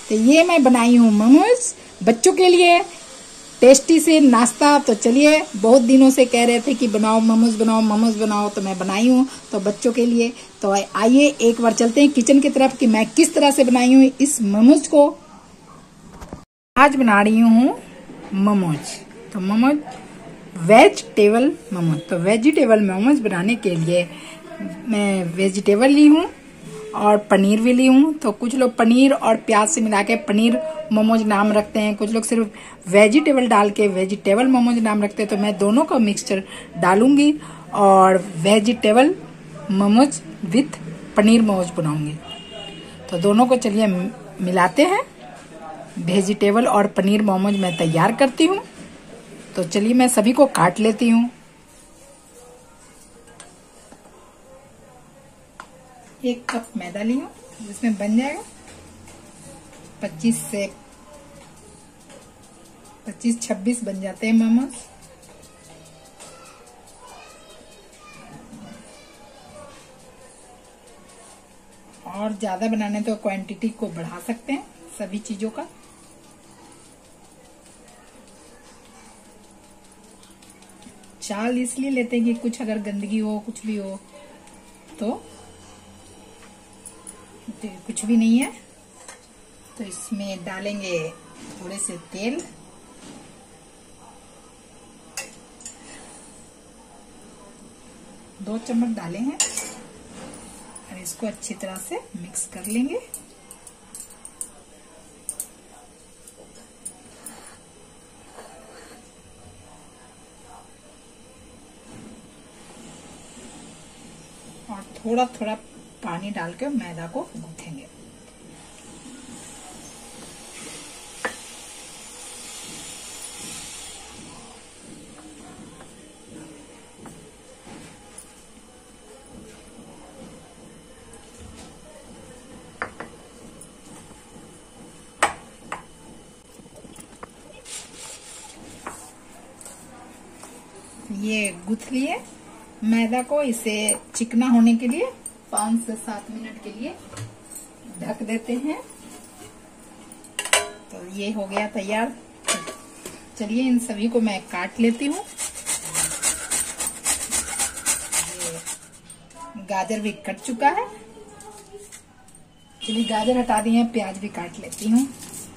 तो ये मैं बनाई हूँ मोमोज बच्चों के लिए, टेस्टी से नाश्ता। तो चलिए, बहुत दिनों से कह रहे थे कि बनाओ मोमोज बनाओ मोमोज बनाओ, तो मैं बनाई हूँ तो बच्चों के लिए। तो आइए एक बार चलते हैं किचन की तरफ कि मैं किस तरह से बनाई हूँ इस मोमोज को। आज बना रही हूँ मोमोज। तो मोमोज वेजिटेबल मोमोज। तो वेजिटेबल मोमोज बनाने के लिए मैं वेजिटेबल ली हूँ और पनीर भी ली हूँ। तो कुछ लोग पनीर और प्याज से मिला के पनीर मोमोज नाम रखते हैं, कुछ लोग सिर्फ वेजिटेबल डाल के वेजिटेबल मोमोज नाम रखते हैं। तो मैं दोनों का मिक्सचर डालूंगी और वेजिटेबल मोमोज विथ पनीर मोमोज बनाऊंगी। तो दोनों को चलिए मिलाते हैं। वेजिटेबल और पनीर मोमोज मैं तैयार करती हूँ। तो चलिए मैं सभी को काट लेती हूँ। एक कप मैदा ली हूँ, जिसमें बन जाएगा 25-26 बन जाते हैं मोमोज। और ज्यादा बनाने तो क्वांटिटी को बढ़ा सकते हैं सभी चीजों का। चाल इसलिए लेते हैं कि कुछ अगर गंदगी हो कुछ भी हो तो कुछ भी नहीं है। तो इसमें डालेंगे थोड़े से तेल, दो चम्मच डाले हैं और इसको अच्छी तरह से मिक्स कर लेंगे। और थोड़ा थोड़ा पानी डाल के मैदा को गूंथेंगे। ये गूंथ लिए मैदा को। इसे चिकना होने के लिए 5 से 7 मिनट के लिए ढक देते हैं। तो ये हो गया तैयार। चलिए इन सभी को मैं काट लेती हूँ। गाजर भी कट चुका है। चलिए गाजर हटा दिए, प्याज भी काट लेती हूँ,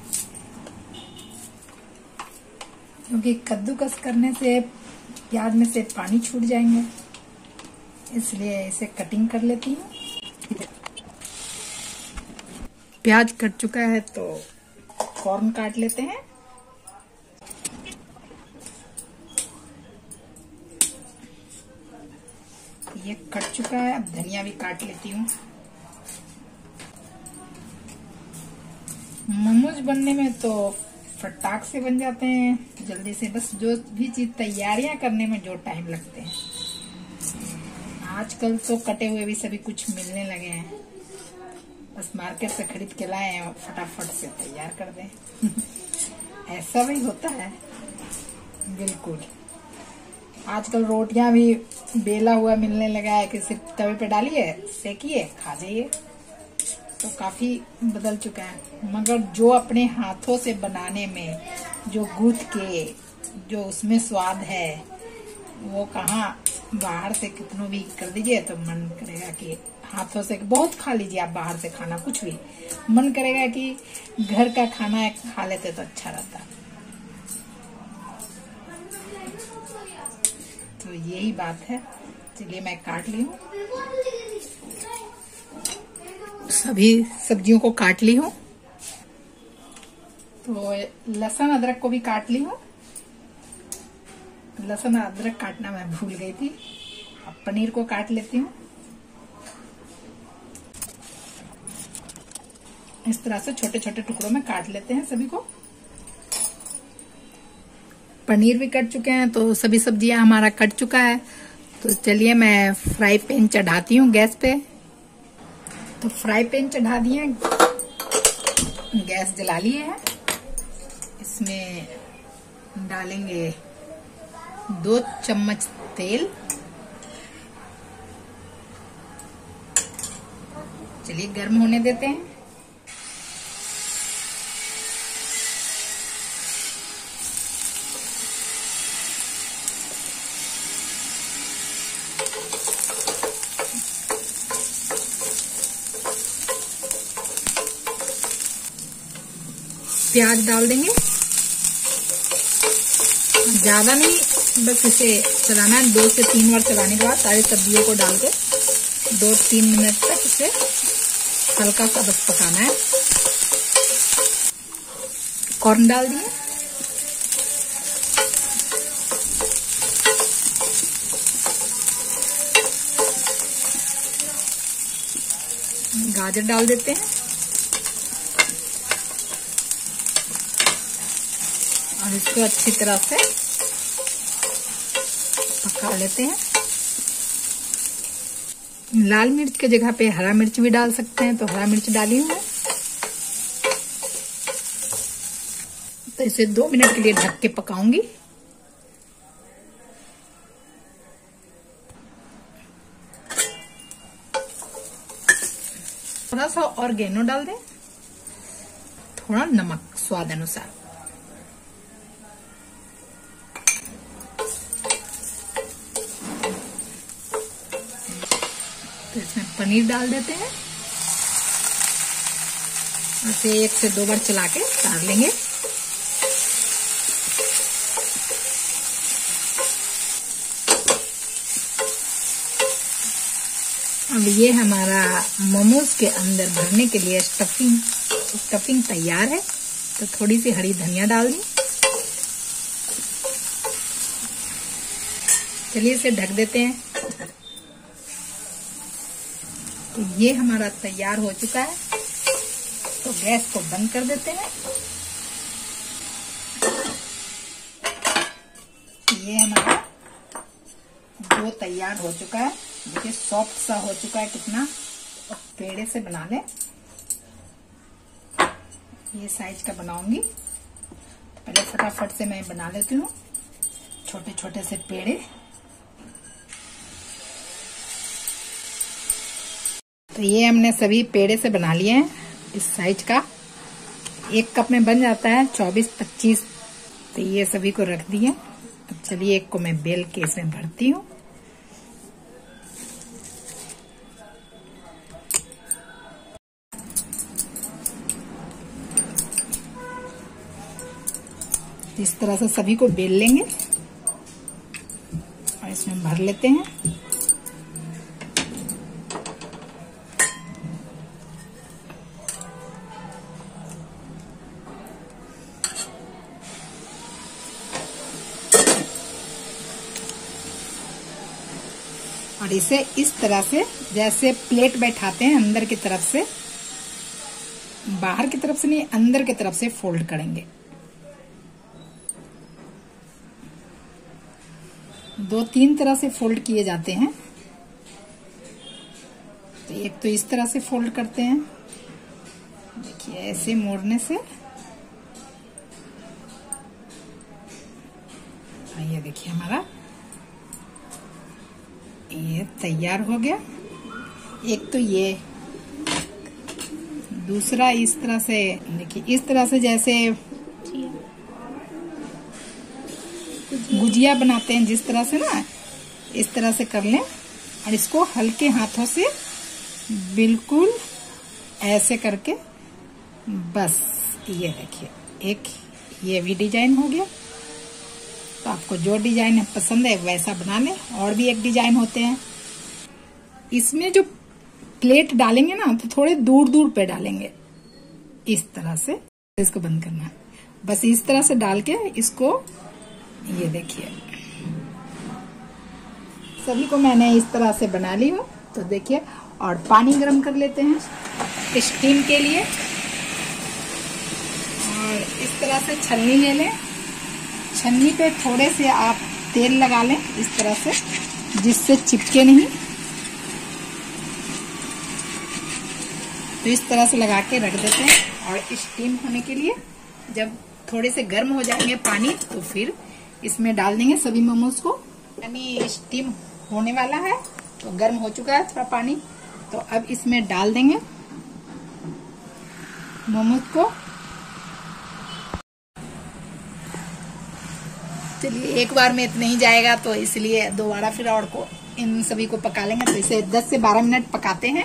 क्योंकि कद्दूकस करने से प्याज में से पानी छूट जाएंगे, इसलिए इसे कटिंग कर लेती हूँ। प्याज कट चुका है तो कॉर्न काट लेते हैं। ये कट चुका है, अब धनिया भी काट लेती हूँ। मोमोज बनने में तो फटाक से बन जाते हैं जल्दी से, बस जो भी चीज तैयारियां करने में जो टाइम लगते हैं। आजकल तो कटे हुए भी सभी कुछ मिलने लगे हैं, बस मार्केट से खरीद के लाए और फटाफट से तैयार कर दें। ऐसा भी होता है बिल्कुल। आजकल रोटियां भी बेला हुआ मिलने लगा है कि सिर्फ तवे पे डालिए, सेकिए, खा जाइए। तो काफी बदल चुका है। मगर जो अपने हाथों से बनाने में जो गूंथ के जो उसमें स्वाद है, वो कहाँ बाहर से कितनों भी कर दीजिए तो मन करेगा कि हाथों से बहुत खा लीजिए आप बाहर से खाना, कुछ भी मन करेगा कि घर का खाना खा लेते तो अच्छा रहता। तो यही बात है। चलिए मैं काट ली हूँ, सभी सब्जियों को काट ली हूँ। तो लहसुन अदरक को भी काट ली हूँ। लहसुन अदरक काटना मैं भूल गई थी। अब पनीर को काट लेती हूँ। इस तरह से छोटे छोटे टुकड़ों में काट लेते हैं सभी को। पनीर भी कट चुके हैं, तो सभी सब्जियां हमारा कट चुका है। तो चलिए मैं फ्राई पैन चढ़ाती हूँ गैस पे। तो फ्राई पैन चढ़ा दिए, गैस जला लिए है। इसमें डालेंगे 2 चम्मच तेल। चलिए गर्म होने देते हैं। प्याज डाल देंगे, ज्यादा नहीं, बस इसे चलाना है। 2 से 3 बार चलाने के बाद सारी सब्जियों को डाल के 2-3 मिनट तक इसे हल्का सा बस पकाना है। कॉर्न डाल दिए, गाजर डाल देते हैं और इसको अच्छी तरह से पका लेते हैं। लाल मिर्च के जगह पे हरा मिर्च भी डाल सकते हैं, तो हरा मिर्च डाली हूं मैं। तो इसे 2 मिनट के लिए ढक के पकाऊंगी। थोड़ा सा ऑर्गेनो डाल दें, थोड़ा नमक स्वाद अनुसार। तो इसमें पनीर डाल देते हैं, इसे 1 से 2 बार चला के डाल लेंगे। अब ये हमारा मोमोज के अंदर भरने के लिए स्टफिंग तैयार है। तो थोड़ी सी हरी धनिया डाल दी। चलिए इसे ढक देते हैं। तो ये हमारा तैयार हो चुका है, तो गैस को बंद कर देते हैं। ये हमारा डो तैयार हो चुका है, देखिए सॉफ्ट सा हो चुका है कितना। और पेड़े से बना लें, ये साइज का बनाऊंगी। तो पहले फटाफट से मैं बना लेती हूँ छोटे छोटे से पेड़े। तो ये हमने सभी पेड़े से बना लिए हैं इस साइज का। 1 कप में बन जाता है 24-25। तो ये सभी को रख दिए। अब चलिए एक को मैं बेल के इसमें भरती हूँ। इस तरह से सभी को बेल लेंगे और इसमें भर लेते हैं। और इसे इस तरह से जैसे प्लेट बैठाते हैं अंदर की तरफ से, बाहर की तरफ से नहीं, अंदर की तरफ से फोल्ड करेंगे। 2-3 तरह से फोल्ड किए जाते हैं। तो एक तो इस तरह से फोल्ड करते हैं, देखिए ऐसे मोड़ने से। ये देखिए हमारा ये तैयार हो गया। एक तो ये, दूसरा इस तरह से, देखिए इस तरह से जैसे गुजिया बनाते हैं जिस तरह से ना, इस तरह से कर लें। और इसको हल्के हाथों से बिल्कुल ऐसे करके, बस ये देखिए एक ये भी डिजाइन हो गया। तो आपको जो डिजाइन पसंद है वैसा बना लें। और भी एक डिजाइन होते हैं, इसमें जो प्लेट डालेंगे ना तो थोड़े दूर दूर पे डालेंगे, इस तरह से। इसको बंद करना है, बस इस तरह से डाल के इसको, ये देखिए सभी को मैंने इस तरह से बना ली हूँ। तो देखिए, और पानी गर्म कर लेते हैं स्टीम के लिए। और इस तरह से छन्नी ले लें, छन्नी पे थोड़े से आप तेल लगा लें इस तरह से, जिससे चिपके नहीं। तो इस तरह से लगा के रख देते हैं। और स्टीम होने के लिए जब थोड़े से गर्म हो जाएंगे पानी, तो फिर इसमें डाल देंगे सभी मोमोज को। यानी स्टीम होने वाला है, तो गर्म हो चुका है थोड़ा पानी। तो अब इसमें डाल देंगे मोमोज को। चलिए एक बार में इतना ही जाएगा, तो इसलिए दोबारा फिर और को इन सभी को पका लेंगे। तो इसे 10 से 12 मिनट पकाते हैं।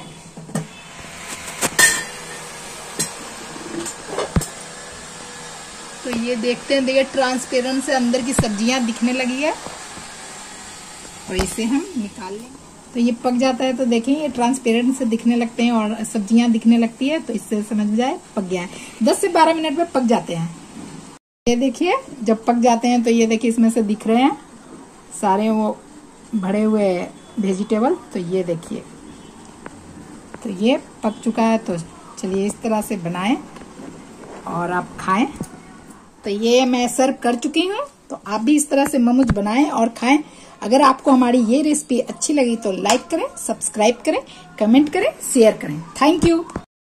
तो ये देखते हैं, देखिए ट्रांसपेरेंट से अंदर की सब्जियां दिखने लगी है और इसे हम निकाल लेंगे। तो ये पक जाता है तो देखें ये ट्रांसपेरेंट से दिखने लगते हैं और सब्जियां दिखने लगती है, तो इससे समझ जाए पक गया है। 10 से 12 मिनट में पक जाते हैं। ये देखिए जब पक जाते हैं तो ये देखिए इसमें से दिख रहे हैं सारे वो भरे हुए वेजिटेबल। तो ये देखिए तो ये पक चुका है। तो चलिए इस तरह से बनाएं और आप खाएं। तो ये मैं सर्व कर चुकी हूँ, तो आप भी इस तरह से मोमोज बनाएं और खाएं। अगर आपको हमारी ये रेसिपी अच्छी लगी तो लाइक करें, सब्सक्राइब करें, कमेंट करें, शेयर करें। Thank you.